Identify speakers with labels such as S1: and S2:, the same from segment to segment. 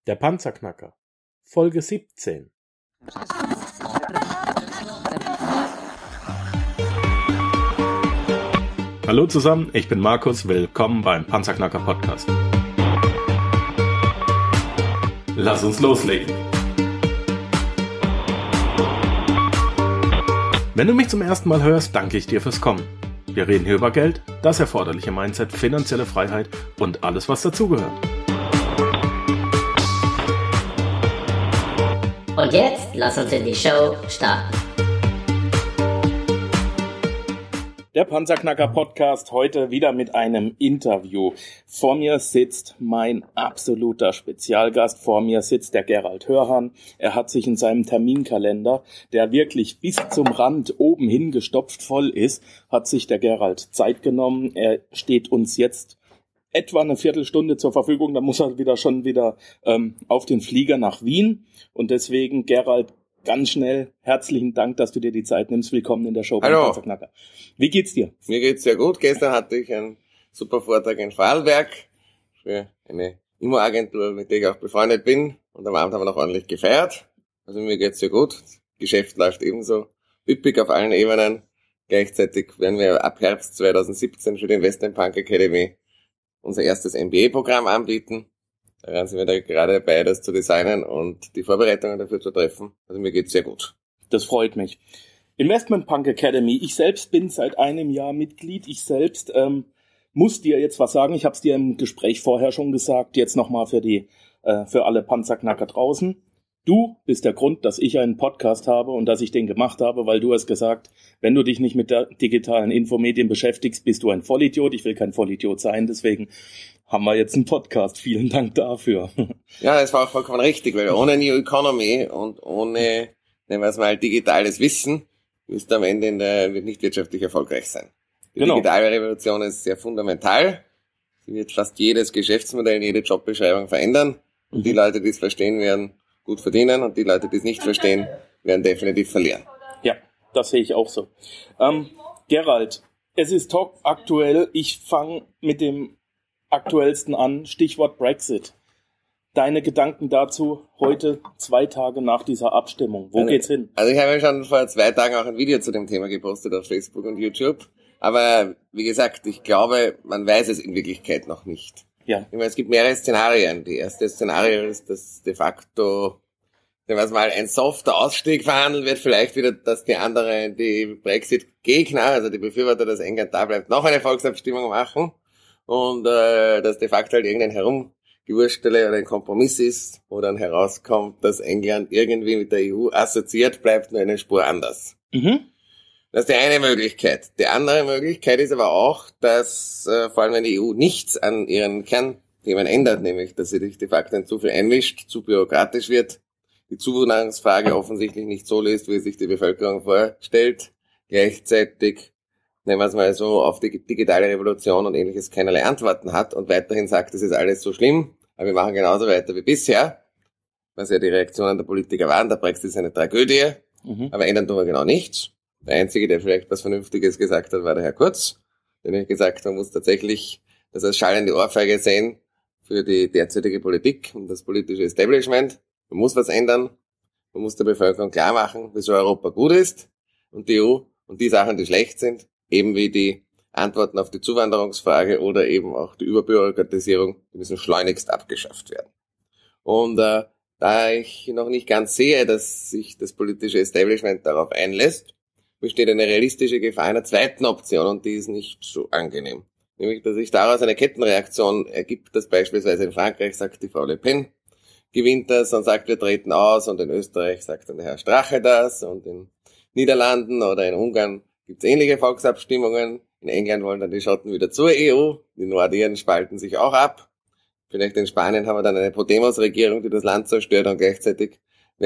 S1: Der Panzerknacker, Folge 17. Hallo zusammen, ich bin Markus, willkommen beim Panzerknacker Podcast. Lass uns loslegen. Wenn du mich zum ersten Mal hörst, danke ich dir fürs Kommen. Wir reden hier über Geld, das erforderliche Mindset, finanzielle Freiheit und alles, was dazugehört.
S2: Und jetzt lass uns in die Show starten.
S1: Der Panzerknacker Podcast heute wieder mit einem Interview. Vor mir sitzt mein absoluter Spezialgast. Vor mir sitzt der Gerald Hörhan. Er hat sich in seinem Terminkalender, der wirklich bis zum Rand oben hingestopft voll ist, hat sich der Gerald Zeit genommen. Er steht uns jetzt etwa eine Viertelstunde zur Verfügung. Dann muss er schon wieder auf den Flieger nach Wien. Und deswegen, Gerald, ganz schnell, herzlichen Dank, dass du dir die Zeit nimmst. Willkommen in der Show beim Panzerknacker. Wie geht's dir?
S3: Mir geht's sehr gut. Gestern hatte ich einen super Vortrag in Vorarlberg für eine Immo-Agentur, mit der ich auch befreundet bin. Und am Abend haben wir noch ordentlich gefeiert. Also mir geht's sehr gut. Das Geschäft läuft ebenso üppig auf allen Ebenen. Gleichzeitig werden wir ab Herbst 2017 für die Investment Punk Academy unser erstes MBA-Programm anbieten. Daran sind wir da gerade dabei, das zu designen und die Vorbereitungen dafür zu treffen. Also mir geht's sehr gut.
S1: Das freut mich. Investment Punk Academy. Ich selbst bin seit einem Jahr Mitglied. Ich selbst muss dir jetzt was sagen. Ich habe es dir im Gespräch vorher schon gesagt. Jetzt nochmal für alle Panzerknacker draußen. Du bist der Grund, dass ich einen Podcast habe und dass ich den gemacht habe, weil du hast gesagt, wenn du dich nicht mit der digitalen Infomedien beschäftigst, bist du ein Vollidiot. Ich will kein Vollidiot sein, deswegen haben wir jetzt einen Podcast. Vielen Dank dafür.
S3: Ja, das war auch vollkommen richtig, weil ohne New Economy und ohne, nehmen wir es mal, digitales Wissen, wirst du am Ende nicht wirtschaftlich erfolgreich sein. Die digitale Revolution ist sehr fundamental. Sie wird fast jedes Geschäftsmodell, jede Jobbeschreibung verändern. Und die Leute, die es verstehen, werden gut verdienen und die Leute, die es nicht verstehen, werden definitiv verlieren.
S1: Ja, das sehe ich auch so. Gerald, es ist top aktuell. Ich fange mit dem aktuellsten an. Stichwort Brexit. Deine Gedanken dazu heute, 2 Tage nach dieser Abstimmung. Wo geht's hin?
S3: Also ich habe ja schon vor 2 Tagen auch ein Video zu dem Thema gepostet auf Facebook und YouTube. Aber wie gesagt, ich glaube, man weiß es in Wirklichkeit noch nicht.
S1: Ja.
S3: Ich meine, es gibt mehrere Szenarien. Die erste Szenario ist, dass de facto, nehmen wir es mal, ein softer Ausstieg verhandelt wird. Vielleicht wieder, dass die Brexit-Gegner, also die Befürworter, dass England da bleibt, noch eine Volksabstimmung machen. Und dass de facto halt irgendein Herumgewurstele oder ein Kompromiss ist, wo dann herauskommt, dass England irgendwie mit der EU assoziiert bleibt, nur eine Spur anders.
S1: Mhm.
S3: Das ist die eine Möglichkeit. Die andere Möglichkeit ist aber auch, dass vor allem wenn die EU nichts an ihren Kernthemen ändert, nämlich dass sie sich de facto zu viel einmischt, zu bürokratisch wird, die Zuwanderungsfrage offensichtlich nicht so löst, wie sich die Bevölkerung vorstellt, gleichzeitig, nehmen wir es mal so, auf die digitale Revolution und ähnliches keinerlei Antworten hat und weiterhin sagt, das ist alles so schlimm, aber wir machen genauso weiter wie bisher, was ja die Reaktionen der Politiker waren, der Brexit ist eine Tragödie, aber ändern tun wir genau nichts. Der Einzige, der vielleicht was Vernünftiges gesagt hat, war der Herr Kurz, der nämlich gesagt hat, man muss tatsächlich das als schallende Ohrfeige sehen für die derzeitige Politik und das politische Establishment. Man muss was ändern, man muss der Bevölkerung klar machen, wieso Europa gut ist und die EU und die Sachen, die schlecht sind, eben wie die Antworten auf die Zuwanderungsfrage oder eben auch die Überbürokratisierung, die müssen schleunigst abgeschafft werden. Und da ich noch nicht ganz sehe, dass sich das politische Establishment darauf einlässt, besteht eine realistische Gefahr einer zweiten Option und die ist nicht so angenehm. Nämlich, dass sich daraus eine Kettenreaktion ergibt, dass beispielsweise in Frankreich sagt die Frau Le Pen, gewinnt das und sagt, wir treten aus und in Österreich sagt dann der Herr Strache das und in Niederlanden oder in Ungarn gibt es ähnliche Volksabstimmungen. In England wollen dann die Schotten wieder zur EU, die Nordiren spalten sich auch ab. Vielleicht in Spanien haben wir dann eine Podemos-Regierung, die das Land zerstört und gleichzeitig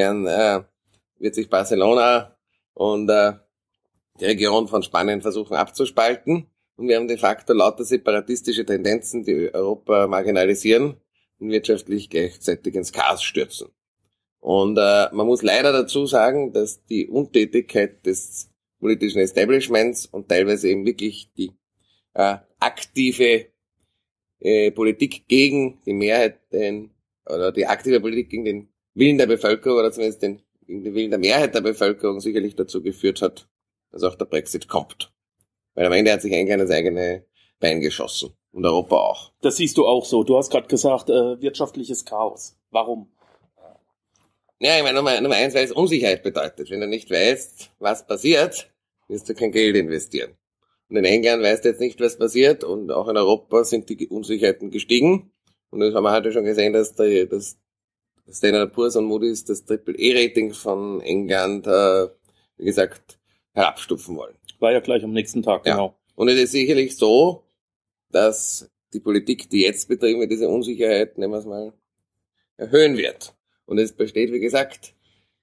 S3: wird sich Barcelona und die Region von Spanien versuchen abzuspalten. Und wir haben de facto lauter separatistische Tendenzen, die Europa marginalisieren und wirtschaftlich gleichzeitig ins Chaos stürzen. Und man muss leider dazu sagen, dass die Untätigkeit des politischen Establishments und teilweise eben wirklich die aktive Politik gegen die Mehrheit in oder die aktive Politik gegen den Willen der Bevölkerung oder zumindest gegen den Willen der Mehrheit der Bevölkerung sicherlich dazu geführt hat, dass auch der Brexit kommt. Weil am Ende hat sich England das eigene Bein geschossen und Europa auch.
S1: Das siehst du auch so. Du hast gerade gesagt, wirtschaftliches Chaos. Warum?
S3: Ja, ich meine, Nummer eins, weil es Unsicherheit bedeutet. Wenn du nicht weißt, was passiert, wirst du kein Geld investieren. Und in England weißt du jetzt nicht, was passiert, und auch in Europa sind die Unsicherheiten gestiegen. Und das haben wir heute schon gesehen, dass Standard & Poor's und Moody's das Triple-E-Rating von England, wie gesagt, herabstufen wollen.
S1: War ja gleich am nächsten Tag, genau.
S3: Ja. Und es ist sicherlich so, dass die Politik, die jetzt betrieben wird, diese Unsicherheit, nehmen wir es mal, erhöhen wird. Und es besteht, wie gesagt,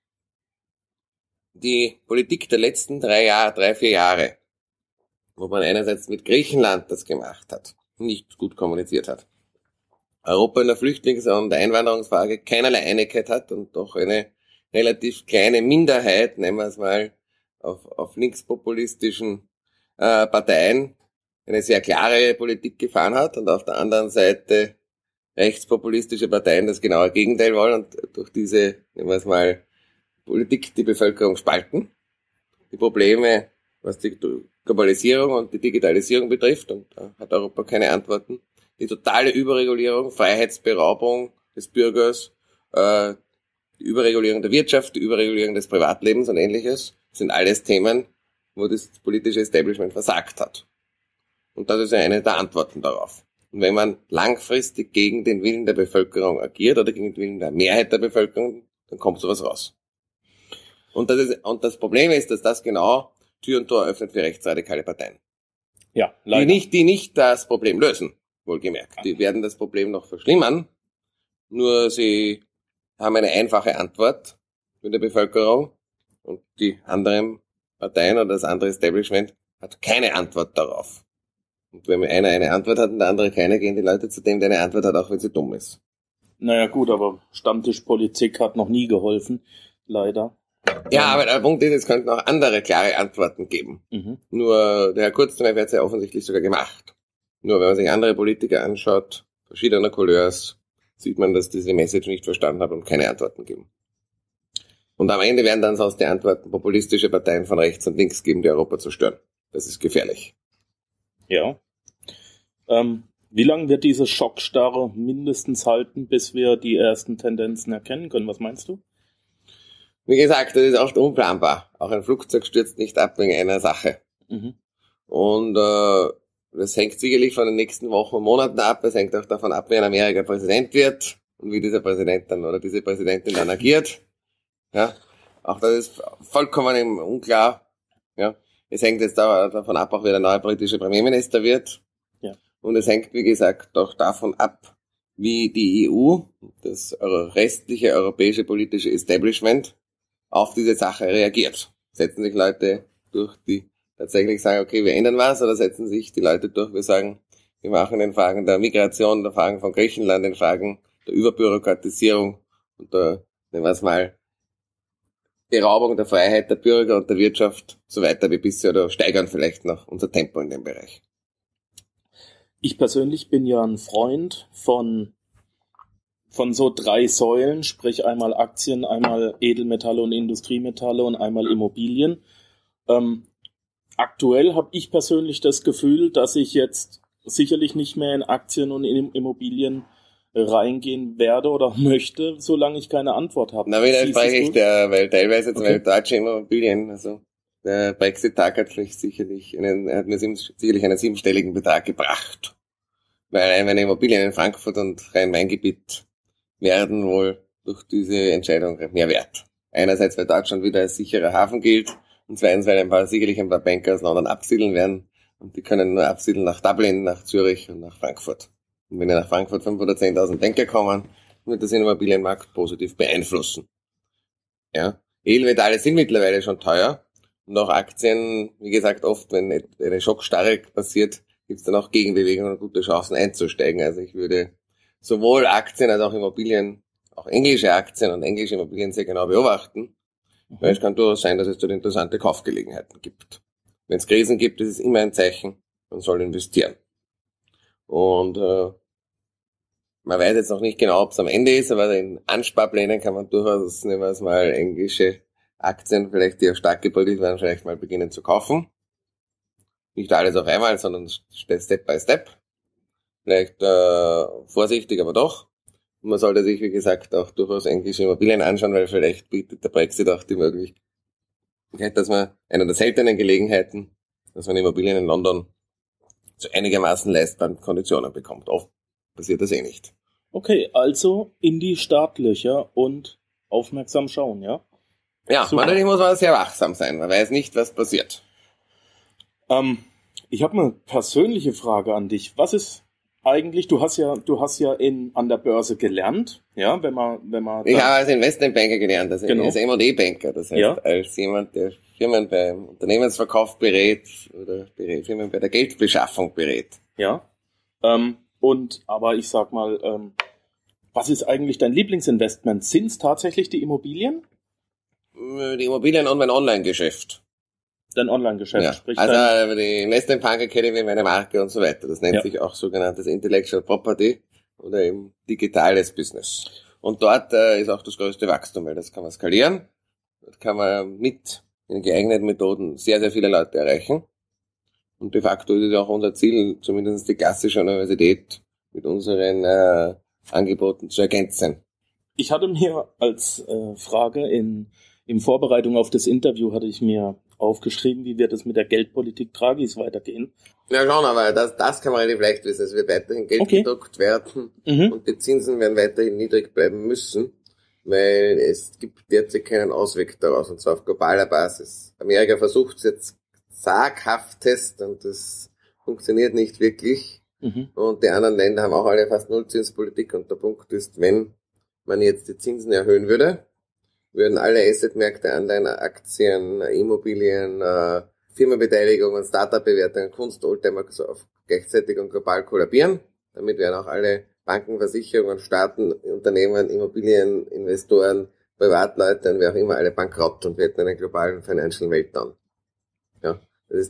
S3: die Politik der letzten 3-4 Jahre, wo man einerseits mit Griechenland das gemacht hat, nicht gut kommuniziert hat, Europa in der Flüchtlings- und Einwanderungsfrage keinerlei Einigkeit hat und doch eine relativ kleine Minderheit, nehmen wir es mal, auf linkspopulistischen Parteien eine sehr klare Politik gefahren hat und auf der anderen Seite rechtspopulistische Parteien das genaue Gegenteil wollen und durch diese, nehmen wir es mal, Politik die Bevölkerung spalten. Die Probleme, was die Globalisierung und die Digitalisierung betrifft, und da hat Europa keine Antworten. Die totale Überregulierung, Freiheitsberaubung des Bürgers, die Überregulierung der Wirtschaft, die Überregulierung des Privatlebens und Ähnliches, sind alles Themen, wo das politische Establishment versagt hat. Und das ist ja eine der Antworten darauf. Und wenn man langfristig gegen den Willen der Bevölkerung agiert oder gegen den Willen der Mehrheit der Bevölkerung, dann kommt sowas raus. Und das Problem ist, dass das genau Tür und Tor öffnet für rechtsradikale Parteien.
S1: Ja, leider.
S3: Die nicht das Problem lösen, wohlgemerkt. Die werden das Problem noch verschlimmern, nur sie haben eine einfache Antwort für die Bevölkerung und die anderen Parteien oder das andere Establishment hat keine Antwort darauf. Und wenn einer eine Antwort hat und der andere keine, gehen die Leute zu dem, der eine Antwort hat, auch wenn sie dumm ist.
S1: Naja gut, aber Stammtischpolitik hat noch nie geholfen, leider.
S3: Ja, aber der Punkt ist, es könnten auch andere klare Antworten geben.
S1: Mhm.
S3: Nur der Herr Kurz zum Beispiel hat es ja offensichtlich sogar gemacht. Nur wenn man sich andere Politiker anschaut, verschiedener Couleurs, sieht man, dass diese Message nicht verstanden hat und keine Antworten geben. Und am Ende werden dann sonst die Antworten populistische Parteien von rechts und links geben, die Europa zerstören. Das ist gefährlich.
S1: Ja. Wie lange wird diese Schockstarre mindestens halten, bis wir die ersten Tendenzen erkennen können? Was meinst du?
S3: Wie gesagt, das ist oft unplanbar. Auch ein Flugzeug stürzt nicht ab wegen einer Sache.
S1: Mhm.
S3: Und das hängt sicherlich von den nächsten Wochen und Monaten ab. Es hängt auch davon ab, wer in Amerika Präsident wird und wie dieser Präsident dann oder diese Präsidentin dann agiert. Ja, auch das ist vollkommen unklar. Ja, es hängt jetzt davon ab, auch wer der neue britische Premierminister wird.
S1: Ja.
S3: Und es hängt, wie gesagt, auch davon ab, wie die EU, das restliche europäische politische Establishment, auf diese Sache reagiert. Setzen sich Leute durch, die tatsächlich sagen, okay, wir ändern was, oder setzen sich die Leute durch, wir sagen, wir machen in Fragen der Migration, der Fragen von Griechenland, in Fragen der Überbürokratisierung und der, nehmen wir es mal, Beraubung der Freiheit der Bürger und der Wirtschaft so weiter wie bisher oder steigern vielleicht noch unser Tempo in dem Bereich.
S1: Ich persönlich bin ja ein Freund von so 3 Säulen, sprich einmal Aktien, einmal Edelmetalle und Industriemetalle und einmal Immobilien. Aktuell habe ich persönlich das Gefühl, dass ich jetzt sicherlich nicht mehr in Aktien und in Immobilien reingehen werde oder möchte, solange ich keine Antwort habe.
S3: Na, widerspreche ich der, weil teilweise zum Beispiel deutsche Immobilien, also der Brexit-Tag hat mir sicherlich einen 7-stelligen Betrag gebracht. Weil meine Immobilien in Frankfurt und Rhein-Main-Gebiet werden wohl durch diese Entscheidung mehr wert. Einerseits, weil Deutschland wieder als sicherer Hafen gilt und zweitens, weil sicherlich ein paar Banker aus London absiedeln werden und die können nur absiedeln nach Dublin, nach Zürich und nach Frankfurt. Und wenn nach Frankfurt 5.000 oder 10.000 Banker kommen, wird das den Immobilienmarkt positiv beeinflussen. Ja, Edelmetalle sind mittlerweile schon teuer und auch Aktien, wie gesagt, oft, wenn eine Schockstarre passiert, gibt es dann auch Gegenbewegungen und gute Chancen einzusteigen. Also ich würde sowohl Aktien als auch Immobilien, auch englische Aktien und englische Immobilien sehr genau beobachten, weil es kann durchaus sein, dass es dort interessante Kaufgelegenheiten gibt. Wenn es Krisen gibt, ist es immer ein Zeichen, man soll investieren. Und Man weiß jetzt noch nicht genau, ob es am Ende ist, aber in Ansparplänen kann man durchaus, nehmen wir es mal, englische Aktien, vielleicht die auch stark gebildet werden, vielleicht mal beginnen zu kaufen. Nicht alles auf einmal, sondern Step by Step. Vielleicht vorsichtig, aber doch. Und man sollte sich, wie gesagt, auch durchaus englische Immobilien anschauen, weil vielleicht bietet der Brexit auch die Möglichkeit, dass man einer der seltenen Gelegenheiten, dass man Immobilien in London zu einigermaßen leistbaren Konditionen bekommt. Oft passiert das eh nicht.
S1: Okay, also in die Startlöcher und aufmerksam schauen, ja?
S3: Ja, natürlich muss man sehr wachsam sein. Man weiß nicht, was passiert.
S1: Ich habe eine persönliche Frage an dich. Was ist eigentlich, du hast ja an der Börse gelernt, ja, wenn man
S3: Ich habe als Investmentbanker gelernt, also
S1: Genau.
S3: als M&A-Banker, das heißt,
S1: Ja.
S3: als jemand, der Firmen beim Unternehmensverkauf berät oder Firmen bei der Geldbeschaffung berät.
S1: ja. Aber ich sag mal, was ist eigentlich dein Lieblingsinvestment? Sind es tatsächlich die Immobilien?
S3: Die Immobilien und mein Online-Geschäft.
S1: Dein Online-Geschäft?
S3: Ja.
S1: Sprich
S3: Also die Investment Bank Academy, meine Marke und so weiter. Das nennt
S1: Ja.
S3: sich auch sogenanntes Intellectual Property oder eben digitales Business. Und dort ist auch das größte Wachstum, weil das kann man skalieren. Dort kann man mit den geeigneten Methoden sehr, sehr viele Leute erreichen. Und de facto ist es auch unser Ziel, zumindest die klassische Universität mit unseren Angeboten zu ergänzen.
S1: Ich hatte mir als Frage in Vorbereitung auf das Interview hatte ich mir aufgeschrieben, wie wird es mit der Geldpolitik Draghis weitergehen.
S3: Ja schon, aber das kann man relativ leicht wissen. Es wird weiterhin Geld gedruckt werden und die Zinsen werden weiterhin niedrig bleiben müssen, weil es gibt derzeit keinen Ausweg daraus, und zwar auf globaler Basis. Amerika versucht es jetzt zaghaftest und das funktioniert nicht wirklich. Und die anderen Länder haben auch alle fast Nullzinspolitik, und der Punkt ist, wenn man jetzt die Zinsen erhöhen würde, würden alle Assetmärkte, Anleihen, Aktien, Immobilien, Firmenbeteiligungen, Startup-Bewertungen, Kunst, Oldtimer gleichzeitig und global kollabieren. Damit wären auch alle Banken, Versicherungen, Staaten, Unternehmen, Immobilien, Investoren, Privatleute und wer auch immer alle bankrott, und wir hätten einen globalen Financial Meltdown. Ja,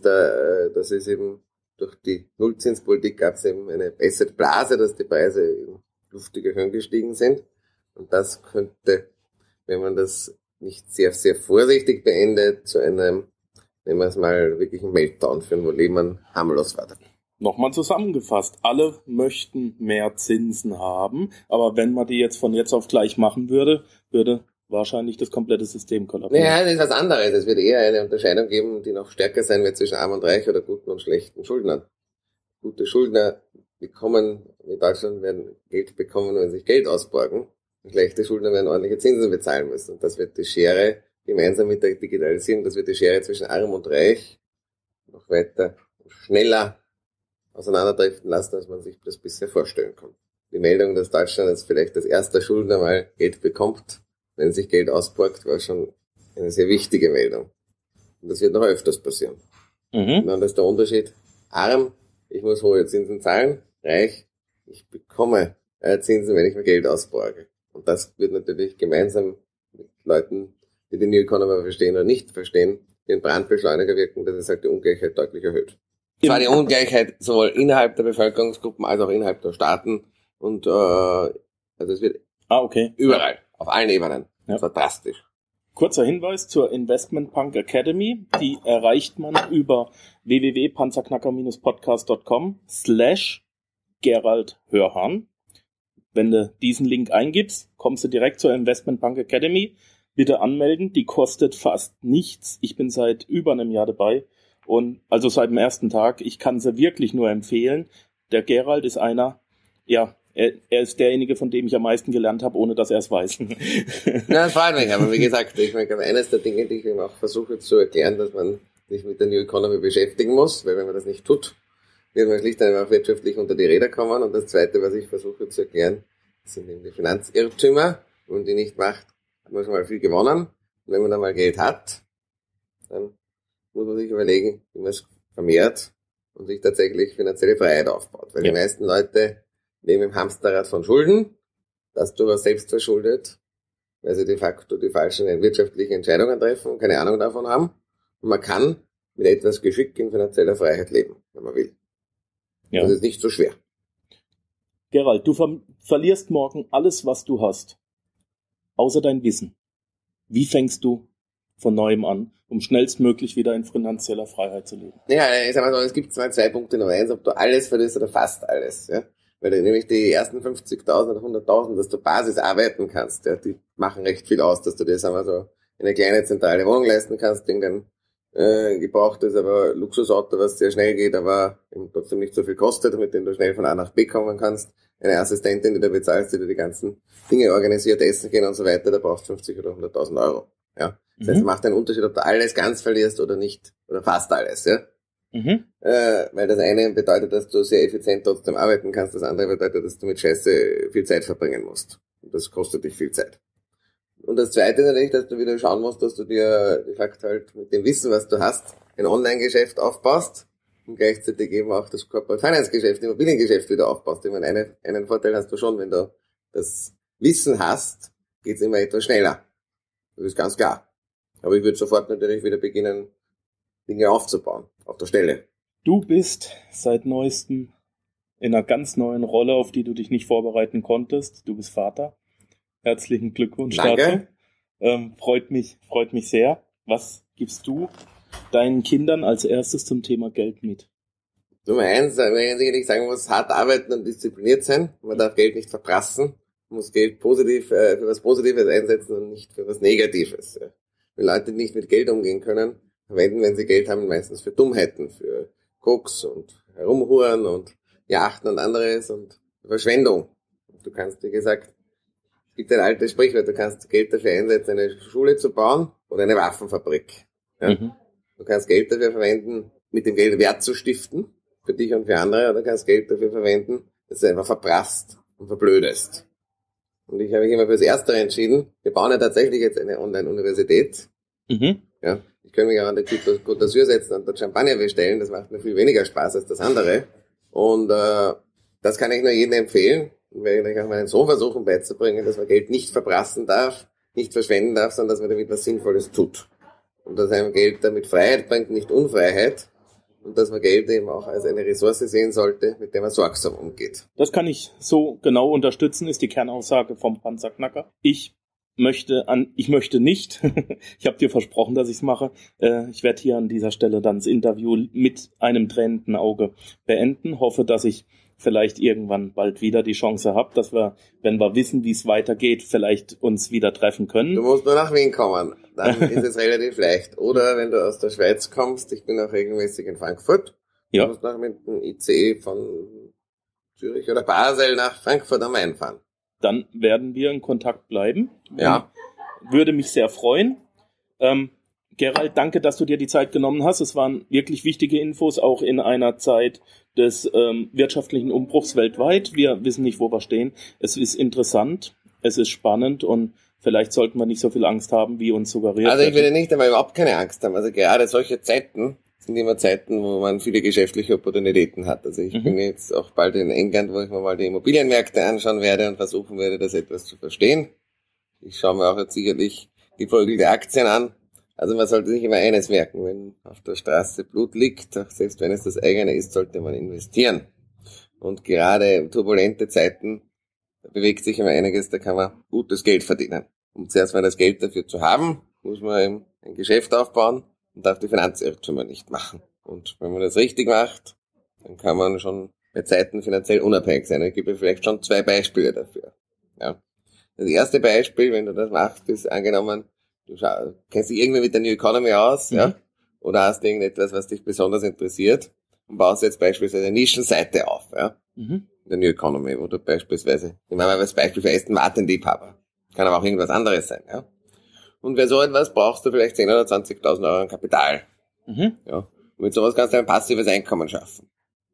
S3: das ist eben durch die Nullzinspolitik gab es eben eine Assetblase, dass die Preise luftig erhöht gestiegen sind, und das könnte, wenn man das nicht sehr, sehr vorsichtig beendet, zu einem, nehmen wir es mal, wirklichen Meltdown führen, wo Lehman harmlos war.
S1: Nochmal zusammengefasst, alle möchten mehr Zinsen haben, aber wenn man die jetzt von jetzt auf gleich machen würde wahrscheinlich das komplette System kollabieren.
S3: Naja, das ist was anderes. Es wird eher eine Unterscheidung geben, die noch stärker sein wird zwischen arm und reich oder guten und schlechten Schuldnern. Gute Schuldner bekommen, in Deutschland werden Geld bekommen, wenn sie sich Geld ausborgen. Und schlechte Schuldner werden ordentliche Zinsen bezahlen müssen. Und das wird die Schere, gemeinsam mit der Digitalisierung, das wird die Schere zwischen arm und reich noch weiter schneller auseinanderdriften lassen, als man sich das bisher vorstellen kann. Die Meldung, dass Deutschland jetzt vielleicht als erster Schuldner mal Geld bekommt, wenn sich Geld ausborgt, war schon eine sehr wichtige Meldung. Und das wird noch öfters passieren. Und dann ist der Unterschied: arm, ich muss hohe Zinsen zahlen; reich, ich bekomme Zinsen, wenn ich mir Geld ausborge. Und das wird natürlich gemeinsam mit Leuten, die New Economy verstehen oder nicht verstehen, den Brandbeschleuniger wirken, dass es halt die Ungleichheit deutlich erhöht. Zwar die Ungleichheit sowohl innerhalb der Bevölkerungsgruppen als auch innerhalb der Staaten, und also es wird überall, auf allen Ebenen.
S1: Ja.
S3: Das war drastisch.
S1: Kurzer Hinweis zur Investment Punk Academy. Die erreicht man über www.panzerknacker-podcast.com/Gerald Hörhan. Wenn du diesen Link eingibst, kommst du direkt zur Investment Punk Academy. Bitte anmelden, die kostet fast nichts. Ich bin seit über einem Jahr dabei, und also seit dem ersten Tag. Ich kann sie wirklich nur empfehlen. Der Gerald ist einer, ja, er ist derjenige, von dem ich am meisten gelernt habe, ohne dass er es weiß.
S3: Na, das freut mich, aber wie gesagt, ich meine, eines der Dinge, die ich ihm auch versuche zu erklären, dass man sich mit der New Economy beschäftigen muss, weil wenn man das nicht tut, wird man schlicht einfach wirtschaftlich unter die Räder kommen. Und das Zweite, was ich versuche zu erklären, sind eben die Finanzirrtümer. Wenn man die nicht macht, hat man schon mal viel gewonnen. Und wenn man dann mal Geld hat, dann muss man sich überlegen, wie man es vermehrt und sich tatsächlich finanzielle Freiheit aufbaut. Weil die meisten Leute leben im Hamsterrad von Schulden, das durchaus selbst verschuldet, weil sie de facto die falschen wirtschaftlichen Entscheidungen treffen und keine Ahnung davon haben. Und man kann mit etwas Geschick in finanzieller Freiheit leben, wenn man will. Ja. Das ist nicht so schwer.
S1: Gerald, du verlierst morgen alles, was du hast, außer dein Wissen. Wie fängst du von neuem an, um schnellstmöglich wieder in finanzieller Freiheit zu leben?
S3: Ja, ich sag mal so, es gibt zwei Punkte. Nummer eins, ob du alles verlierst oder fast alles. Ja? Weil du nämlich die ersten 50.000 oder 100.000, dass du Basis arbeiten kannst, ja, die machen recht viel aus, dass du dir, sagen wir so, eine kleine zentrale Wohnung leisten kannst, irgendein gebrauchtes, aber Luxusauto, was sehr schnell geht, aber eben trotzdem nicht so viel kostet, mit dem du schnell von A nach B kommen kannst. Eine Assistentin, die du bezahlst, die dir die ganzen Dinge organisiert, essen gehen und so weiter, da brauchst du 50 oder 100.000 Euro. Ja. Das heißt, es macht einen Unterschied, ob du alles ganz verlierst oder nicht, oder fast alles, ja. Weil das eine bedeutet, dass du sehr effizient trotzdem arbeiten kannst, das andere bedeutet, dass du mit Scheiße viel Zeit verbringen musst. Und das kostet dich viel Zeit. Und das zweite natürlich, dass du wieder schauen musst, dass du dir de facto halt mit dem Wissen, was du hast, ein Online-Geschäft aufbaust und gleichzeitig eben auch das Corporate Finance-Geschäft, Immobiliengeschäft wieder aufbaust. Ich meine, einen Vorteil hast du schon, wenn du das Wissen hast, geht's immer etwas schneller. Das ist ganz klar. Aber ich würde sofort natürlich wieder beginnen, Dinge aufzubauen, auf der Stelle.
S1: Du bist seit neuestem in einer ganz neuen Rolle, auf die du dich nicht vorbereiten konntest. Du bist Vater. Herzlichen Glückwunsch
S3: Danke.
S1: dazu. Freut mich sehr. Was gibst du deinen Kindern als erstes zum Thema Geld mit?
S3: Nummer eins, wenn ich sicherlich sagen muss, hart arbeiten und diszipliniert sein. Man darf Geld nicht verprassen. Man muss Geld positiv für was Positives einsetzen und nicht für was Negatives. Wenn Leute nicht mit Geld umgehen können, verwenden, wenn sie Geld haben, meistens für Dummheiten, für Koks und Herumhuren und Yachten und anderes und Verschwendung. Du kannst, wie gesagt, es gibt ein altes Sprichwort, du kannst Geld dafür einsetzen, eine Schule zu bauen oder eine Waffenfabrik. Ja? Du kannst Geld dafür verwenden, mit dem Geld Wert zu stiften, für dich und für andere, oder du kannst Geld dafür verwenden, dass du einfach verprasst und verblödest. Und ich habe mich immer für das Erstere entschieden. Wir bauen ja tatsächlich jetzt eine Online-Universität. Ja, ich kann mich auch an der Côte d'Azur setzen und dort Champagner bestellen. Das macht mir viel weniger Spaß als das andere. Und das kann ich nur jedem empfehlen. Und werde ich auch meinen Sohn versuchen beizubringen, dass man Geld nicht verprassen darf, nicht verschwenden darf, sondern dass man damit was Sinnvolles tut. Und dass einem Geld damit Freiheit bringt, nicht Unfreiheit. Und dass man Geld eben auch als eine Ressource sehen sollte, mit der man sorgsam umgeht.
S1: Das kann ich so genau unterstützen, ist die Kernaussage vom Panzerknacker. Ich möchte nicht, ich habe dir versprochen, dass ich es mache, ich werde hier an dieser Stelle dann das Interview mit einem tränenden Auge beenden, hoffe, dass ich vielleicht irgendwann bald wieder die Chance habe, dass wir, wenn wir wissen, wie es weitergeht, vielleicht uns wieder treffen können.
S3: Du musst nur nach Wien kommen, dann ist es relativ leicht. Oder wenn du aus der Schweiz kommst, ich bin auch regelmäßig in Frankfurt,
S1: ja.
S3: Du musst noch mit dem ICE von Zürich oder Basel nach Frankfurt am Main fahren.
S1: Dann werden wir in Kontakt bleiben.
S3: Ja.
S1: Würde mich sehr freuen. Gerald, danke, dass du dir die Zeit genommen hast. Es waren wirklich wichtige Infos, auch in einer Zeit des wirtschaftlichen Umbruchs weltweit. Wir wissen nicht, wo wir stehen. Es ist interessant, es ist spannend und vielleicht sollten wir nicht so viel Angst haben, wie uns suggeriert.
S3: Also ich würde nicht einmal überhaupt keine Angst haben. Also gerade solche Zeiten sind immer Zeiten, wo man viele geschäftliche Opportunitäten hat. Also ich bin jetzt auch bald in England, wo ich mir mal die Immobilienmärkte anschauen werde und versuchen werde, das etwas zu verstehen. Ich schaue mir auch jetzt sicherlich die Vögel Aktien an. Also man sollte sich immer eines merken, wenn auf der Straße Blut liegt, auch selbst wenn es das eigene ist, sollte man investieren. Und gerade turbulente Zeiten, da bewegt sich immer einiges, da kann man gutes Geld verdienen. Um zuerst mal das Geld dafür zu haben, muss man eben ein Geschäft aufbauen und darf die Finanzirrtümer nicht machen. Und wenn man das richtig macht, dann kann man schon bei Zeiten finanziell unabhängig sein. Ich gebe vielleicht schon 2 Beispiele dafür. Ja. Das erste Beispiel, wenn du das machst, ist angenommen, du kennst dich irgendwie mit der New Economy aus, ja? Oder hast irgendetwas, was dich besonders interessiert und baust jetzt beispielsweise eine Nischenseite auf, ja? In der New Economy, wo du beispielsweise, ich mache mal als Beispiel für Aston Martin Liebhaber. Kann aber auch irgendwas anderes sein, ja? Und für so etwas brauchst du vielleicht 10.000 oder 20.000 Euro an Kapital. Ja? Und mit sowas kannst du ein passives Einkommen schaffen.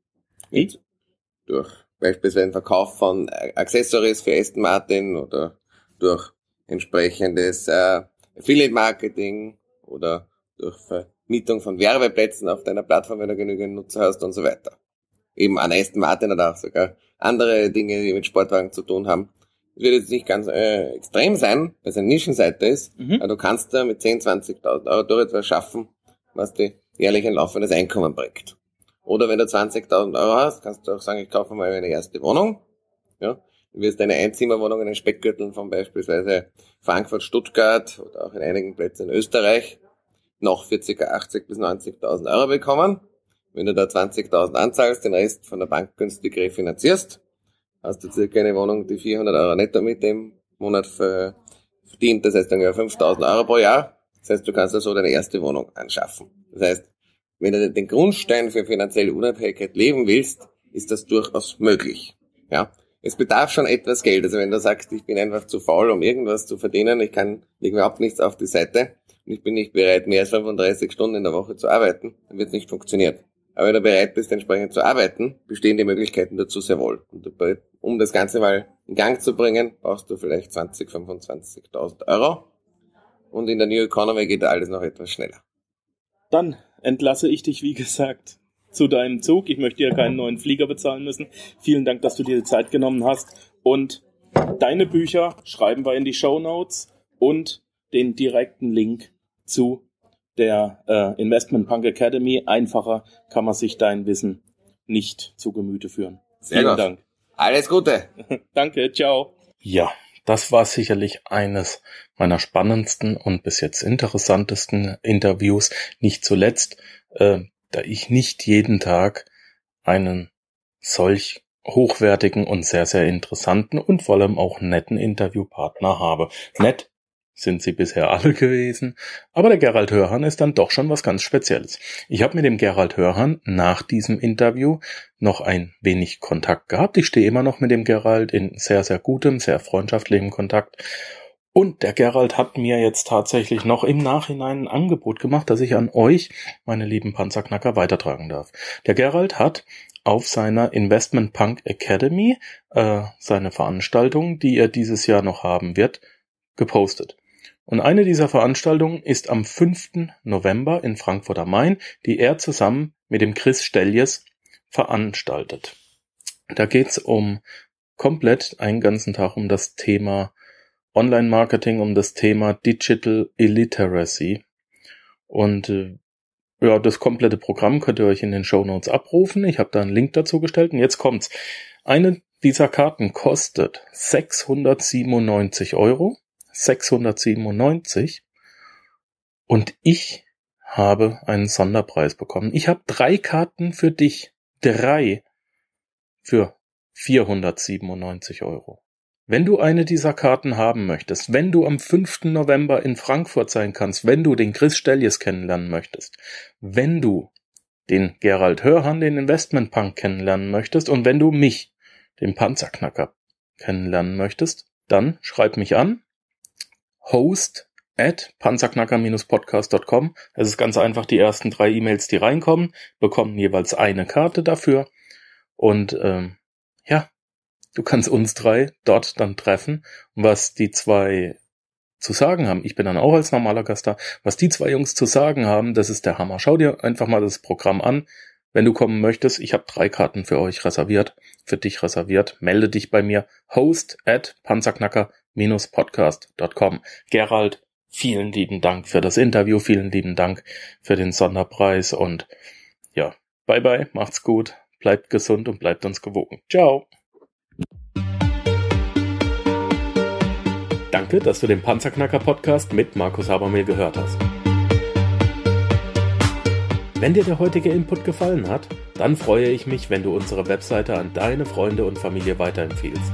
S3: Durch beispielsweise den Verkauf von Accessories für Aston Martin oder durch entsprechendes Affiliate-Marketing oder durch Vermietung von Werbeplätzen auf deiner Plattform, wenn du genügend Nutzer hast und so weiter. Eben an Aston Martin oder auch sogar andere Dinge, die mit Sportwagen zu tun haben. Das wird jetzt nicht ganz extrem sein, weil es eine Nischenseite ist, aber du kannst da mit 10.000, 20.000 Euro durch etwas schaffen, was dir jährlich ein laufendes Einkommen bringt. Oder wenn du 20.000 Euro hast, kannst du auch sagen, ich kaufe mal meine erste Wohnung Ja? Du wirst eine Einzimmerwohnung in den Speckgürteln von beispielsweise Frankfurt, Stuttgart oder auch in einigen Plätzen in Österreich noch für ca. 80.000 bis 90.000 Euro bekommen. Wenn du da 20.000 anzahlst, den Rest von der Bank günstig refinanzierst, hast du circa eine Wohnung, die 400 Euro netto mit dem Monat verdient. Das heißt dann 5.000 Euro pro Jahr. Das heißt, du kannst also deine erste Wohnung anschaffen. Das heißt, wenn du den Grundstein für finanzielle Unabhängigkeit leben willst, ist das durchaus möglich. Ja, es bedarf schon etwas Geld. Also wenn du sagst, ich bin einfach zu faul, um irgendwas zu verdienen, ich kann überhaupt nichts auf die Seite und ich bin nicht bereit, mehr als 35 Stunden in der Woche zu arbeiten, dann wird es nicht funktionieren. Aber wenn du bereit bist, entsprechend zu arbeiten, bestehen die Möglichkeiten dazu sehr wohl. Und um das Ganze mal in Gang zu bringen, brauchst du vielleicht 20.000, 25.000 Euro. Und in der New Economy geht da alles noch etwas schneller.
S1: Dann entlasse ich dich, wie gesagt, zu deinem Zug. Ich möchte dir keinen neuen Flieger bezahlen müssen. Vielen Dank, dass du dir die Zeit genommen hast. Und deine Bücher schreiben wir in die Shownotes und den direkten Link zu der Investment Punk Academy. Einfacher kann man sich dein Wissen nicht zu Gemüte führen.
S3: Vielen Dank. Alles Gute.
S1: Danke, ciao. Ja, das war sicherlich eines meiner spannendsten und bis jetzt interessantesten Interviews. Nicht zuletzt, da ich nicht jeden Tag einen solch hochwertigen und sehr, sehr interessanten und vor allem auch netten Interviewpartner habe. Nett sind sie bisher alle gewesen, aber der Gerald Hörhan ist dann doch schon was ganz Spezielles. Ich habe mit dem Gerald Hörhan nach diesem Interview noch ein wenig Kontakt gehabt. Ich stehe immer noch mit dem Gerald in sehr, sehr gutem, sehr freundschaftlichem Kontakt. Und der Gerald hat mir jetzt tatsächlich noch im Nachhinein ein Angebot gemacht, das ich an euch, meine lieben Panzerknacker, weitertragen darf. Der Gerald hat auf seiner Investment Punk Academy seine Veranstaltung, die er dieses Jahr noch haben wird, gepostet. Und eine dieser Veranstaltungen ist am 5. November in Frankfurt am Main, die er zusammen mit dem Chris Stelljes veranstaltet. Da geht's komplett einen ganzen Tag um das Thema Online-Marketing, um das Thema Digital Illiteracy. Und das komplette Programm könnt ihr euch in den Shownotes abrufen. Ich habe da einen Link dazu gestellt und jetzt kommt's. Eine dieser Karten kostet 697 Euro. 697 und ich habe einen Sonderpreis bekommen. Ich habe 3 Karten für dich. 3 für 497 Euro. Wenn du eine dieser Karten haben möchtest, wenn du am 5. November in Frankfurt sein kannst, wenn du den Chris Stelljes kennenlernen möchtest, wenn du den Gerald Hörhan, den Investment Punk kennenlernen möchtest und wenn du mich, den Panzerknacker, kennenlernen möchtest, dann schreib mich an. host@panzerknacker-podcast.com. Es ist ganz einfach, die ersten 3 E-Mails, die reinkommen, bekommen jeweils eine Karte dafür. Und du kannst uns 3 dort dann treffen. Und was die 2 zu sagen haben, ich bin dann auch als normaler Gast da, was die 2 Jungs zu sagen haben, das ist der Hammer. Schau dir einfach mal das Programm an. Wenn du kommen möchtest, ich habe 3 Karten für euch reserviert, für dich reserviert. Melde dich bei mir. host@panzerknacker-podcast.com. Gerald, vielen lieben Dank für das Interview, vielen lieben Dank für den Sonderpreis und ja, bye bye, macht's gut, bleibt gesund und bleibt uns gewogen. Ciao. Danke, dass du den Panzerknacker-Podcast mit Markus Habermehl gehört hast. Wenn dir der heutige Input gefallen hat, dann freue ich mich, wenn du unsere Webseite an deine Freunde und Familie weiterempfiehlst.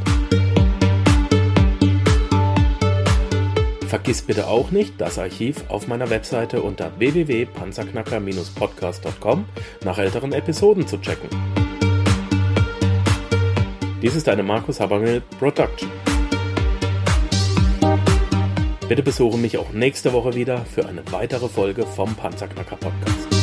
S1: Vergiss bitte auch nicht, das Archiv auf meiner Webseite unter www.panzerknacker-podcast.com nach älteren Episoden zu checken. Dies ist eine Markus Habermehl Production. Bitte besuche mich auch nächste Woche wieder für eine weitere Folge vom Panzerknacker Podcast.